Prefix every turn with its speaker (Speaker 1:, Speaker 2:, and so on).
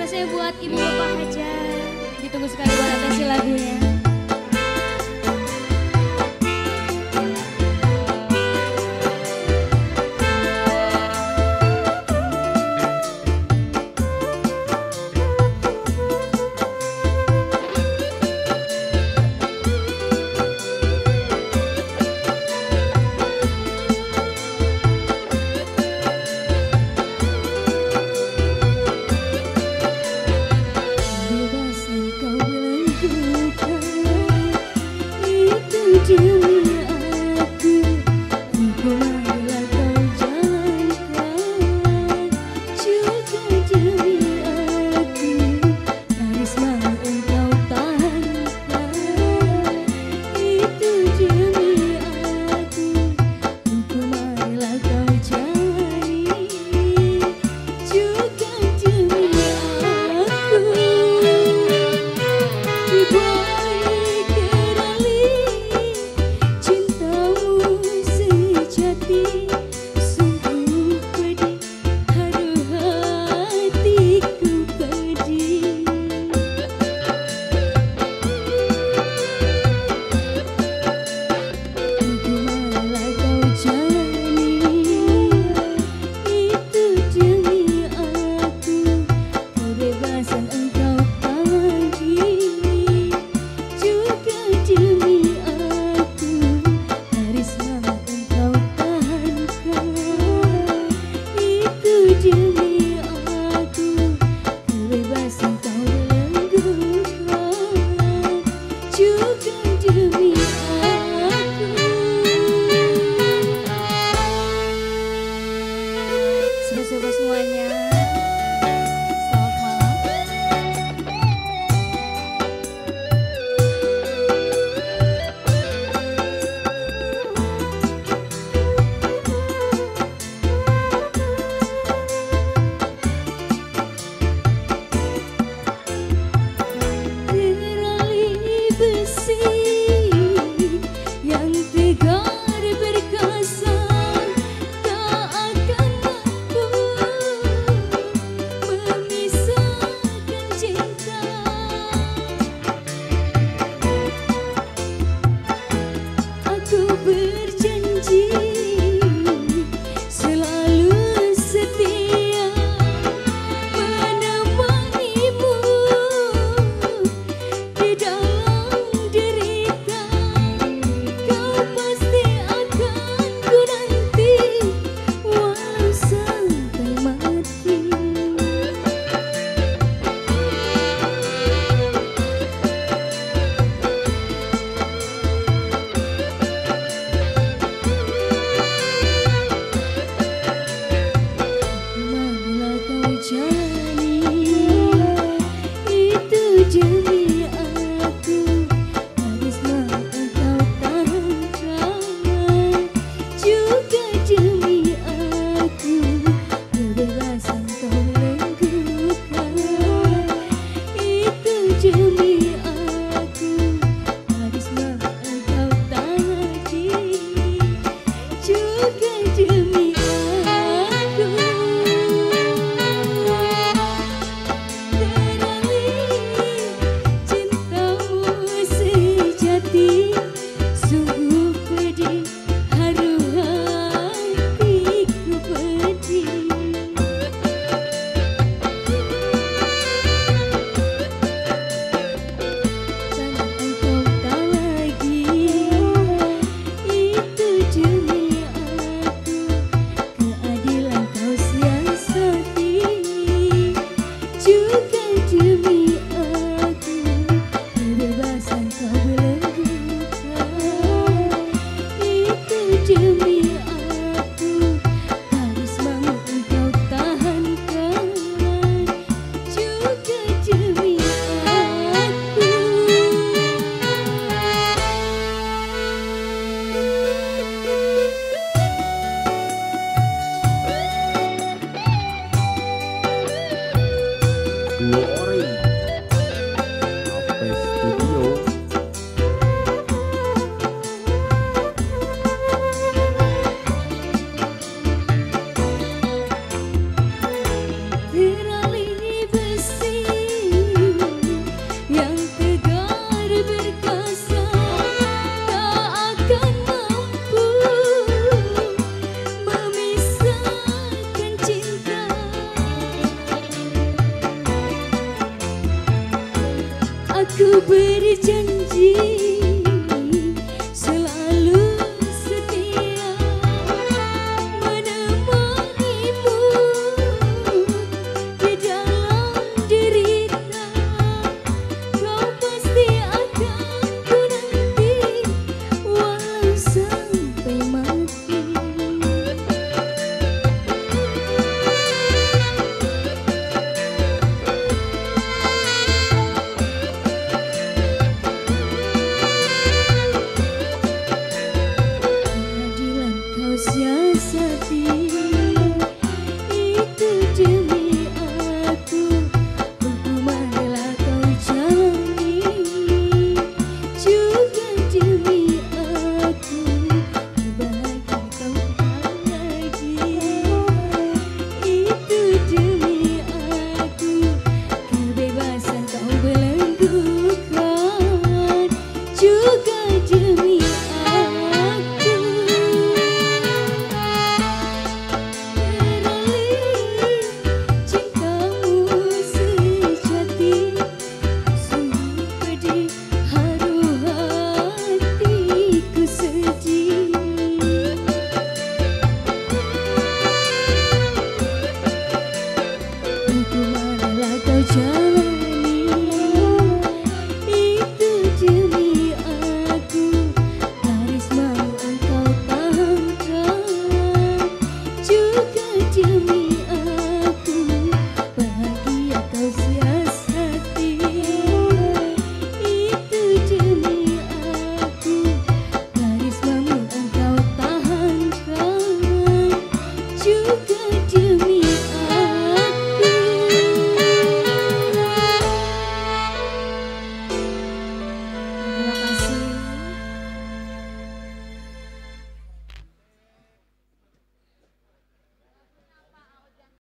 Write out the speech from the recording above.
Speaker 1: Spesial buat ibu bapak hajat. Ditunggu sekali buat adaptasi lagunya. Spesial semuanya. Selamat malam.
Speaker 2: Beralih besi yang tegar perkasa tak akan mampu memisahkan cinta. Aku berjanji selalu setia menemanimu di dalam derita. Kau pasti akan ku nanti walau sampai mati. Marilah kau jalani itu demi aku, karisma engkau tahankan juga demi aku, kebebasan kau lengkupkan itu demi aku, karisma engkau taati juga demi aku. Cintamu sejati sungguh pedih, haru hatiku pedih. Karena engkau tak lagi itu demi aku, keadilan kau siasati juga demi aku, kebebasan kau belenggukan itu demi aku, karismamu engkau tahankan juga demi aku.
Speaker 3: Glory Ape Studio.
Speaker 2: Beralih besi ku